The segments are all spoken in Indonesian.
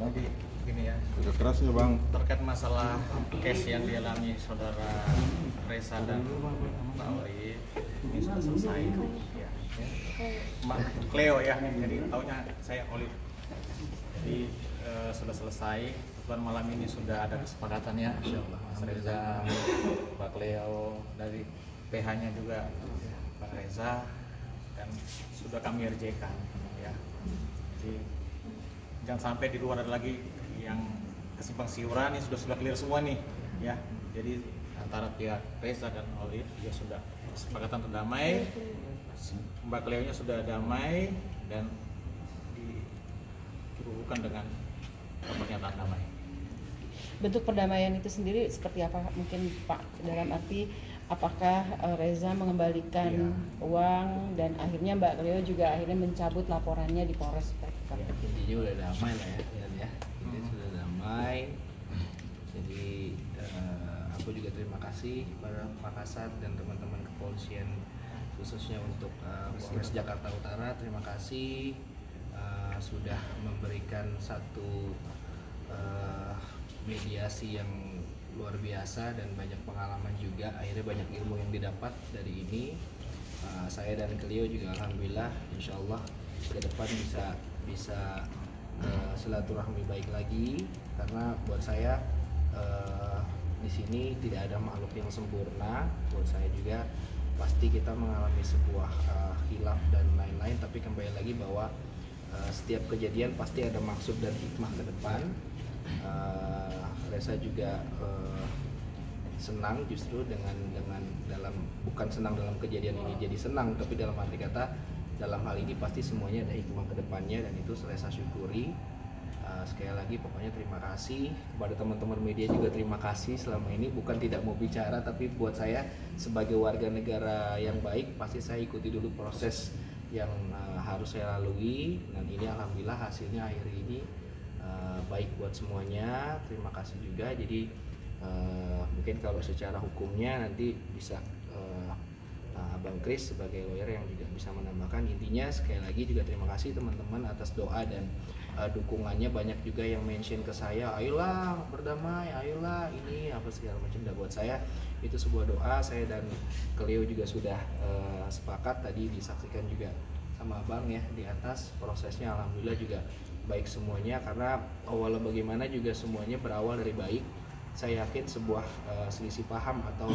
Jadi gini ya, Agak keras ya Bang. terkait masalah case yang dialami saudara Reza dan Mbak Oli ini sudah selesai ya. Mbak Cleo ya, jadi taunya saya Oli. Jadi sudah selesai. Kebetulan malam ini sudah ada kesepakatannya, Mas Reza, Mbak Cleo, dari PH-nya juga Pak Reza, dan sudah kami RJ-kan ya. Jadi jangan sampai di luar ada lagi yang kesimpang siuran. Ini sudah clear semua nih ya. Jadi antara pihak Reza dan Olive ya sudah kesepakatan terdamai, Mbak Cleo-nya sudah damai dan dihubungkan dengan pernyataan damai. Bentuk perdamaian itu sendiri seperti apa mungkin Pak? Dalam arti apakah Reza mengembalikan uang dan akhirnya Mbak Cleo juga akhirnya mencabut laporannya di Polres seperti itu? Ya, intinya udah damai lah ya. Ini sudah damai. Jadi aku juga terima kasih kepada Pak Kasat dan teman-teman kepolisian, khususnya untuk Polres Jakarta Utara. Terima kasih sudah memberikan satu mediasi yang luar biasa dan banyak pengalaman juga. Akhirnya banyak ilmu yang didapat dari ini. Saya dan Cleo juga alhamdulillah insya Allah ke depan bisa silaturahmi baik lagi, karena buat saya di sini tidak ada makhluk yang sempurna. Buat saya juga pasti kita mengalami sebuah khilaf dan lain-lain, tapi kembali lagi bahwa setiap kejadian pasti ada maksud dan hikmah ke depan. Reza juga senang justru dengan dalam, bukan senang dalam kejadian ini jadi senang, tapi dalam arti kata dalam hal ini pasti semuanya ada hikmah ke depannya, dan itu Reza syukuri. Sekali lagi pokoknya terima kasih kepada teman-teman media juga, terima kasih selama ini. Bukan tidak mau bicara, tapi buat saya sebagai warga negara yang baik pasti saya ikuti dulu proses yang harus saya lalui, dan ini alhamdulillah hasilnya akhir ini baik buat semuanya. Terima kasih juga. Jadi mungkin kalau secara hukumnya nanti bisa Abang Chris sebagai lawyer yang juga bisa menambahkan. Intinya sekali lagi juga terima kasih teman-teman atas doa dan dukungannya. Banyak juga yang mention ke saya, ayolah berdamai, ayolah ini apa segala macam. Dan buat saya itu sebuah doa. Saya dan Cleo juga sudah sepakat, tadi disaksikan juga sama Abang ya di atas. Prosesnya alhamdulillah juga baik semuanya, karena awalnya bagaimana juga semuanya berawal dari baik. Saya yakin sebuah selisih paham atau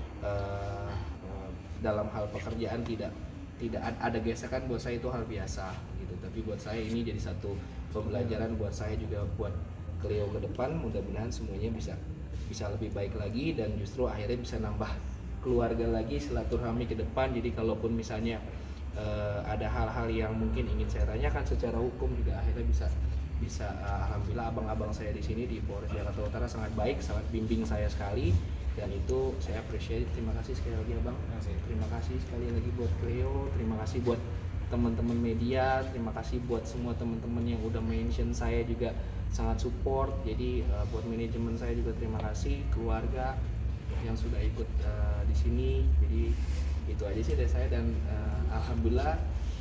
dalam hal pekerjaan tidak ada gesekan, buat saya itu hal biasa gitu. Tapi buat saya ini jadi satu pembelajaran buat saya juga, buat Cleo ke depan. Mudah-mudahan semuanya bisa lebih baik lagi, dan justru akhirnya bisa nambah keluarga lagi, silaturahmi ke depan. Jadi kalaupun misalnya ada hal-hal yang mungkin ingin saya tanyakan secara hukum juga akhirnya bisa alhamdulillah abang-abang saya di sini di Polres Jakarta Utara sangat baik, sangat bimbing saya sekali, dan itu saya appreciate. Terima kasih sekali lagi Abang. Terima kasih sekali lagi buat Cleo, terima kasih buat teman-teman media, terima kasih buat semua teman-teman yang udah mention saya juga sangat support. Jadi buat manajemen saya juga terima kasih, keluarga yang sudah ikut di sini. Jadi itu aja sih dari saya, dan alhamdulillah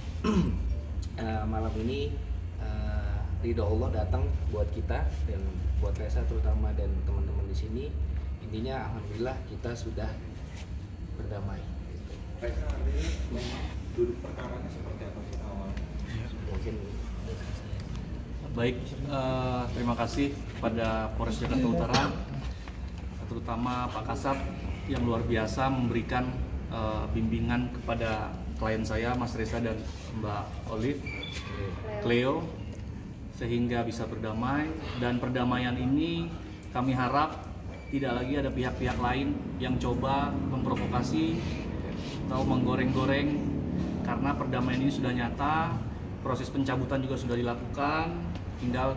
malam ini ridho Allah datang buat kita dan buat Reza terutama dan teman-teman di sini. Intinya alhamdulillah kita sudah berdamai. Reza, artinya duduk perkaranya seperti apa sih awalnya? Mungkin Baik, terima kasih kepada Polres Jakarta Utara, terutama Pak Kasat yang luar biasa memberikan bimbingan kepada klien saya, Mas Reza dan Mbak Olive, Cleo, sehingga bisa berdamai. Dan perdamaian ini kami harap tidak lagi ada pihak-pihak lain yang coba memprovokasi atau menggoreng-goreng, karena perdamaian ini sudah nyata, proses pencabutan juga sudah dilakukan, tinggal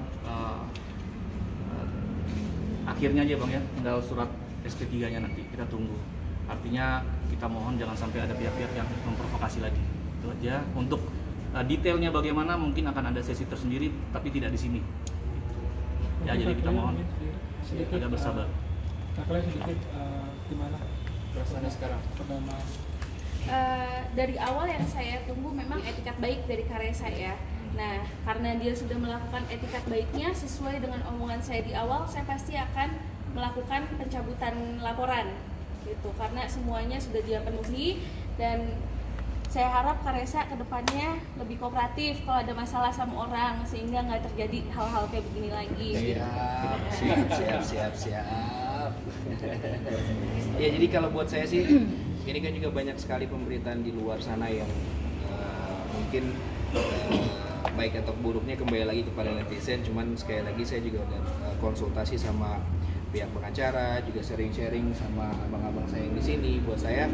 akhirnya aja Bang ya, tinggal surat SP3-nya nanti kita tunggu. Artinya kita mohon jangan sampai ada pihak-pihak yang memprovokasi lagi. Itu aja. Untuk detailnya bagaimana mungkin akan ada sesi tersendiri, tapi tidak di sini. Ya, jadi kita mohon agak bersabar. Kakak sedikit gimana perasaannya sekarang? Pertama dari awal yang saya tunggu memang etikat baik dari karya saya. Nah, karena dia sudah melakukan etikat baiknya sesuai dengan omongan saya di awal, saya pasti akan melakukan pencabutan laporan gitu, karena semuanya sudah dia penuhi. Dan saya harap Kak Reza kedepannya lebih kooperatif kalau ada masalah sama orang, sehingga nggak terjadi hal-hal kayak begini lagi. Siap. Ya, jadi kalau buat saya sih, ini kan juga banyak sekali pemberitaan di luar sana yang mungkin baik atau buruknya kembali lagi kepada netizen. Cuman sekali lagi saya juga udah konsultasi sama pihak pengacara, juga sharing-sharing sama abang-abang saya yang di sini. Buat saya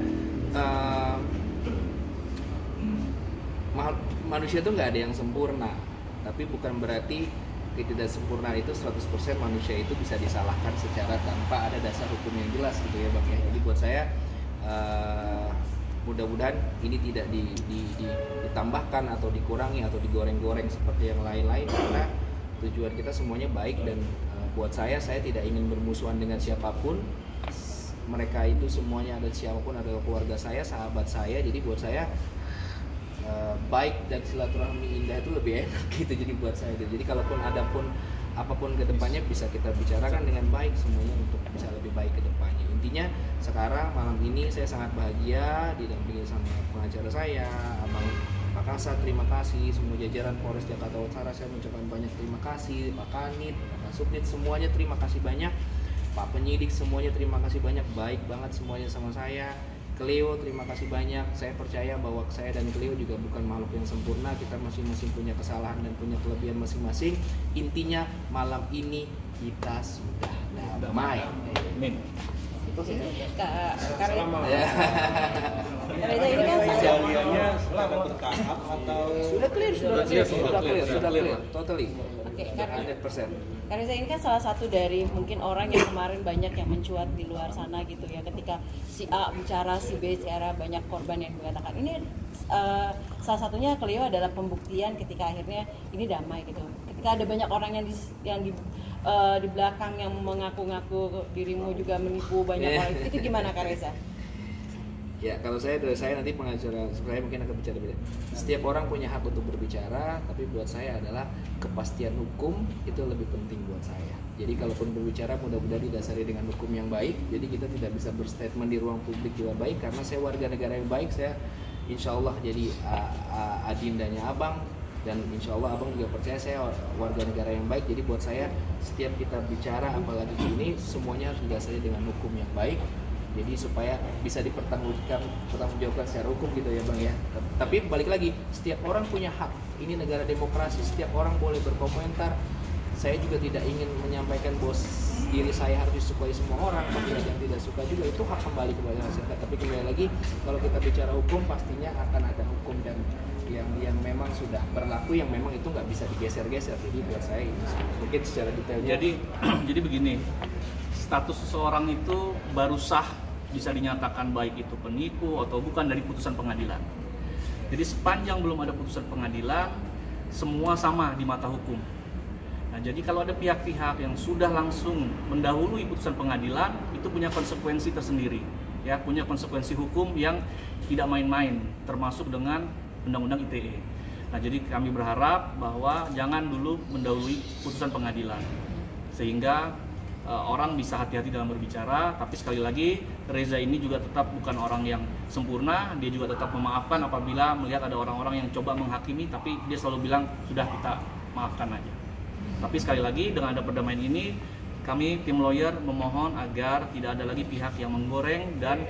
manusia itu nggak ada yang sempurna, tapi bukan berarti ketidaksempurnaan itu 100% manusia itu bisa disalahkan secara tanpa ada dasar hukum yang jelas gitu ya Bang ya. Jadi buat saya mudah-mudahan ini tidak ditambahkan atau dikurangi atau digoreng-goreng seperti yang lain-lain, karena tujuan kita semuanya baik. Dan buat saya tidak ingin bermusuhan dengan siapapun. Mereka itu semuanya ada, siapapun adalah keluarga saya, sahabat saya. Jadi buat saya baik dan silaturahmi indah itu lebih enak gitu. Jadi buat saya gitu. Jadi kalaupun ada pun apapun ke depannya bisa kita bicarakan dengan baik semuanya untuk bisa lebih baik ke depannya. Intinya sekarang malam ini saya sangat bahagia didampingi sama pengacara saya, Abang Pak Kasat, terima kasih. Semua jajaran Polres Jakarta Utara saya mengucapkan banyak terima kasih. Pak Kanit, Pak Subdit, semuanya terima kasih banyak. Pak penyidik semuanya terima kasih banyak, baik banget semuanya sama saya. Cleo terima kasih banyak. Saya percaya bahwa saya dan Cleo juga bukan makhluk yang sempurna. Kita masing-masing punya kesalahan dan punya kelebihan masing-masing. Intinya malam ini kita sudah damai. Amin. Kak Reza ini kan Kejadiannya setelah bertahap atau Sudah clear, totally. Oke, 100%. Kak Reza ini kan salah satu dari mungkin orang yang kemarin banyak yang mencuat di luar sana gitu ya, ketika si A bicara, si B bicara, banyak korban yang mengatakan ini salah satunya Cleo adalah pembuktian ketika akhirnya ini damai gitu. Ketika ada banyak orang yang di belakang yang mengaku-ngaku dirimu juga menipu banyak orang, itu gimana Kak Reza? Ya, kalau saya nanti pengacara saya mungkin akan bicara beda. Setiap orang punya hak untuk berbicara, tapi buat saya adalah kepastian hukum itu lebih penting buat saya. Jadi kalaupun berbicara mudah-mudahan didasari dengan hukum yang baik. Jadi kita tidak bisa berstatement di ruang publik juga baik, karena saya warga negara yang baik. Saya insya Allah jadi adindanya Abang, dan insya Allah Abang juga percaya saya warga negara yang baik. Jadi buat saya setiap kita bicara apalagi ini semuanya harus didasari dengan hukum yang baik. Jadi supaya bisa dipertanggungjawabkan secara hukum gitu ya Bang ya. Tapi balik lagi, setiap orang punya hak. Ini negara demokrasi, setiap orang boleh berkomentar. Saya juga tidak ingin menyampaikan bahwa diri saya harus disukai semua orang. Bagi yang tidak suka juga itu hak kembali kepada masyarakat. Tapi kembali lagi, kalau kita bicara hukum pastinya akan ada hukum dan yang memang sudah berlaku, yang memang itu nggak bisa digeser-geser. Jadi buat saya ini mungkin secara detail. Jadi begini, status seseorang itu baru sah bisa dinyatakan baik itu penipu atau bukan dari putusan pengadilan. Jadi sepanjang belum ada putusan pengadilan, semua sama di mata hukum. Nah, jadi kalau ada pihak-pihak yang sudah langsung mendahului putusan pengadilan, itu punya konsekuensi tersendiri, ya, punya konsekuensi hukum yang tidak main-main, termasuk dengan Undang-Undang ITE. Nah, jadi kami berharap bahwa jangan dulu mendahului putusan pengadilan, sehingga orang bisa hati-hati dalam berbicara. Tapi sekali lagi, Reza ini juga tetap bukan orang yang sempurna. Dia juga tetap memaafkan apabila melihat ada orang-orang yang coba menghakimi, tapi dia selalu bilang sudah, kita maafkan aja. Tapi sekali lagi, dengan ada perdamaian ini, kami tim lawyer memohon agar tidak ada lagi pihak yang menggoreng dan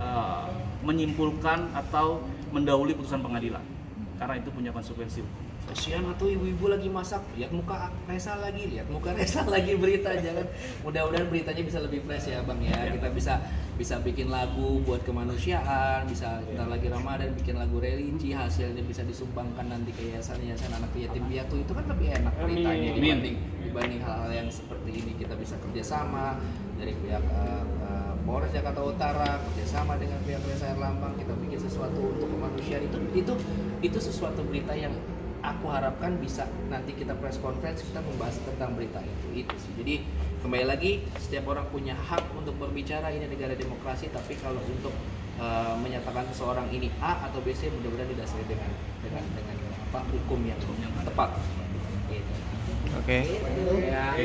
menyimpulkan atau mendahului putusan pengadilan, karena itu punya konsekuensi hukum. Kasihan atau ibu-ibu lagi masak, lihat muka Reza lagi, berita. Jangan, mudah-mudahan beritanya bisa lebih fresh ya Bang ya. Kita bisa bikin lagu buat kemanusiaan, bisa ntar lagi Ramadan bikin lagu religi, hasilnya bisa disumbangkan nanti ke yayasan anak yatim piatu. Itu kan lebih enak beritanya dibanding hal-hal yang seperti ini. Kita bisa kerjasama dari pihak Polres Jakarta Utara, kerjasama dengan pihak Reza Erlambang, kita bikin sesuatu untuk kemanusiaan. Itu sesuatu berita yang aku harapkan bisa nanti kita press conference, kita membahas tentang berita itu sih. Jadi kembali lagi, setiap orang punya hak untuk berbicara, ini negara demokrasi. Tapi kalau untuk menyatakan seseorang ini A atau B, C, mudah-mudahan didasari dengan hukum yang tepat. Gitu. Oke. Ya.